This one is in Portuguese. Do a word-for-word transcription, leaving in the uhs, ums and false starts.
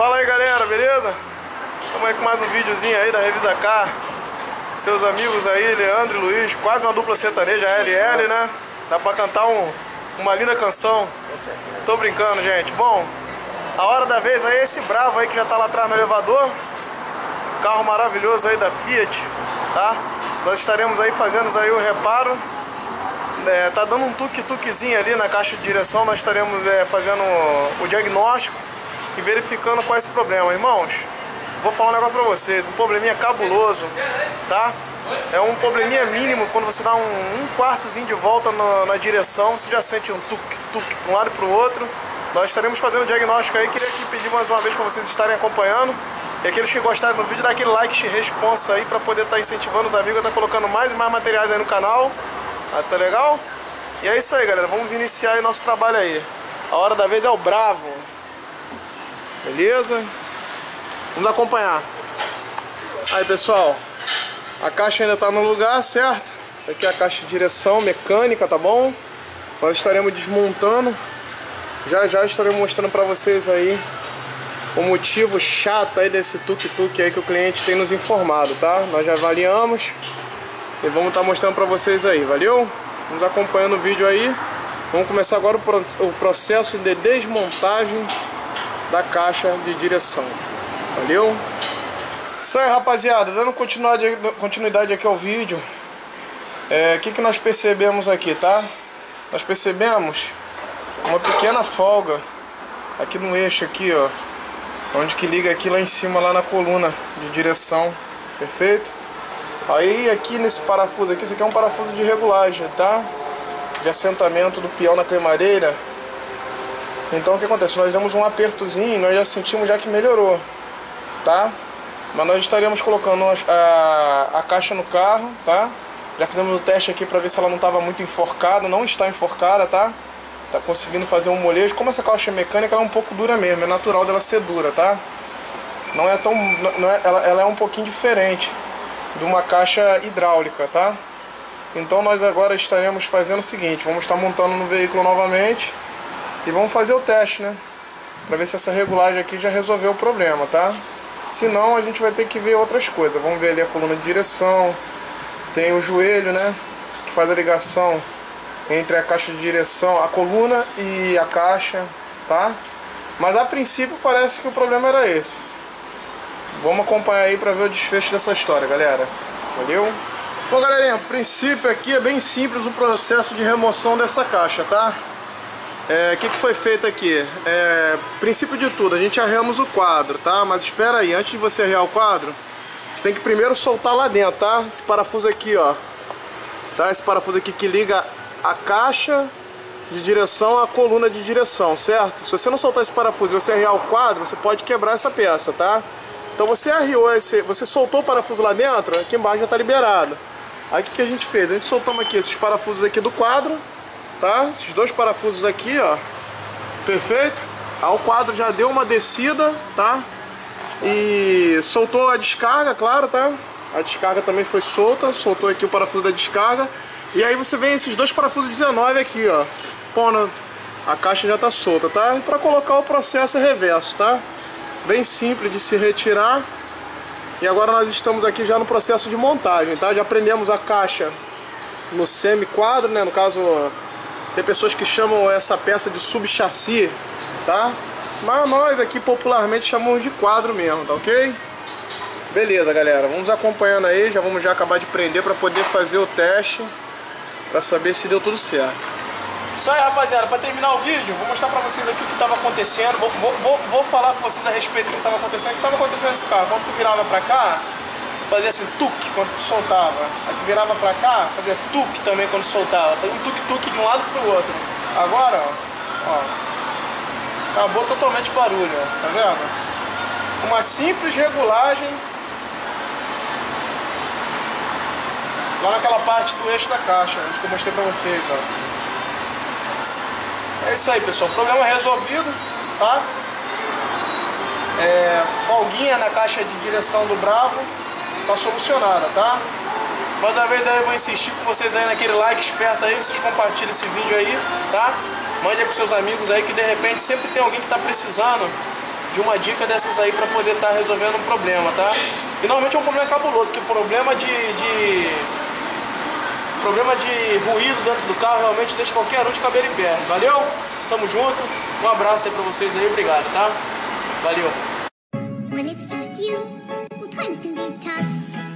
Fala aí, galera, beleza? Estamos aí com mais um videozinho aí da Revisa Car. Seus amigos aí, Leandro e Luiz, quase uma dupla sertaneja, L L, né? Dá pra cantar um, uma linda canção. Tô brincando, gente. Bom, a hora da vez aí é esse Bravo aí que já tá lá atrás no elevador. Carro maravilhoso aí da Fiat, tá? Nós estaremos aí fazendo aí o reparo. É, tá dando um tuk-tukzinho ali na caixa de direção. Nós estaremos é, fazendo o diagnóstico e verificando qual é esse problema. Irmãos, vou falar um negócio pra vocês. Um probleminha cabuloso, tá? É um probleminha mínimo. Quando você dá um, um quartozinho de volta na, na direção, você já sente um tuk-tuk para um lado e para o outro. Nós estaremos fazendo o diagnóstico aí. Queria aqui pedir mais uma vez para vocês estarem acompanhando. E aqueles que gostaram do vídeo, dá aquele like e responsa aí para poder estar tá incentivando os amigos a estar tá colocando mais e mais materiais aí no canal. Ah, tá legal? E é isso aí, galera. Vamos iniciar aí nosso trabalho aí. A hora da vez é o Bravo. Beleza? Vamos acompanhar. Aí, pessoal, a caixa ainda está no lugar, certo? Essa aqui é a caixa de direção mecânica, tá bom? Nós estaremos desmontando. Já já estaremos mostrando para vocês aí o motivo chato aí desse tuk-tuk aí que o cliente tem nos informado, tá? Nós já avaliamos e vamos estar mostrando para vocês aí, valeu? Vamos acompanhando o vídeo aí. Vamos começar agora o processo de desmontagem da caixa de direção. Valeu? Isso aí, rapaziada, dando continuidade, continuidade aqui ao vídeo. É, o que, que nós percebemos aqui, tá? Nós percebemos uma pequena folga aqui no eixo aqui, ó, onde que liga aqui lá em cima, lá na coluna de direção, perfeito? Aí aqui nesse parafuso aqui, isso aqui é um parafuso de regulagem, tá? De assentamento do peão na queimadeira. Então o que acontece? Nós demos um apertozinho e nós já sentimos já que melhorou, tá? Mas nós estaremos colocando a, a caixa no carro, tá? Já fizemos o teste aqui para ver se ela não estava muito enforcada. Não está enforcada, tá? Tá conseguindo fazer um molejo. Como essa caixa mecânica, ela é um pouco dura mesmo, é natural dela ser dura, tá? Não é tão, não é, ela, ela é um pouquinho diferente de uma caixa hidráulica, tá? Então nós agora estaremos fazendo o seguinte: vamos estar montando no veículo novamente e vamos fazer o teste, né? Para ver se essa regulagem aqui já resolveu o problema, tá? Se não, a gente vai ter que ver outras coisas. Vamos ver ali a coluna de direção. Tem o joelho, né? Que faz a ligação entre a caixa de direção, a coluna e a caixa, tá? Mas a princípio parece que o problema era esse. Vamos acompanhar aí para ver o desfecho dessa história, galera. Valeu? Bom, galerinha, o princípio aqui é bem simples o processo de remoção dessa caixa, tá? É, o que, que foi feito aqui? É, princípio de tudo, a gente arreamos o quadro, tá? Mas espera aí, antes de você arrear o quadro, você tem que primeiro soltar lá dentro, tá? Esse parafuso aqui, ó, tá? Esse parafuso aqui que liga a caixa de direção à coluna de direção, certo? Se você não soltar esse parafuso e você arrear o quadro, você pode quebrar essa peça, tá? Então você arriou esse, você soltou o parafuso lá dentro, aqui embaixo já tá liberado. Aí o que, que a gente fez? A gente soltamos aqui esses parafusos aqui do quadro, tá? Esses dois parafusos aqui, ó, perfeito? Aí o quadro já deu uma descida, tá? E soltou a descarga, claro, tá? A descarga também foi solta, soltou aqui o parafuso da descarga. E aí você vem esses dois parafusos dezenove aqui, ó, pondo, a caixa já tá solta, tá? E para colocar o processo reverso, tá? Bem simples de se retirar. E agora nós estamos aqui já no processo de montagem, tá? Já prendemos a caixa no semi-quadro, né? No caso, tem pessoas que chamam essa peça de sub-chassi, tá? Mas nós aqui popularmente chamamos de quadro mesmo, tá ok? Beleza, galera, vamos acompanhando aí. Já vamos já acabar de prender para poder fazer o teste, para saber se deu tudo certo. Isso aí, rapaziada, para terminar o vídeo, vou mostrar para vocês aqui o que estava acontecendo. Vou, vou, vou, vou falar com vocês a respeito do que estava acontecendo. O que estava acontecendo nesse carro? Quando tu virava para cá, fazia assim, tuk, quando tu soltava. Aí tu virava para cá, fazia tuk também quando soltava. Fazia um tuk-tuk de um lado para o outro. Agora, ó, ó, acabou totalmente o barulho, ó, tá vendo? Uma simples regulagem lá naquela parte do eixo da caixa, onde eu mostrei para vocês, ó. É isso aí, pessoal, problema resolvido, tá? É, folguinha na caixa de direção do Bravo tá solucionada, tá? Mais uma vez eu vou insistir com vocês aí naquele like esperto aí, vocês compartilhem esse vídeo aí, tá? Mande aí pros seus amigos aí que de repente sempre tem alguém que tá precisando de de uma dica dessas aí para poder estar tá resolvendo um problema, tá? E normalmente é um problema cabuloso, que problema de, de problema de ruído dentro do carro realmente deixa qualquer um de cabelo em pé. Valeu? Tamo junto. Um abraço aí pra vocês aí. Obrigado, tá? Valeu. When it's just you, well, times can be tough.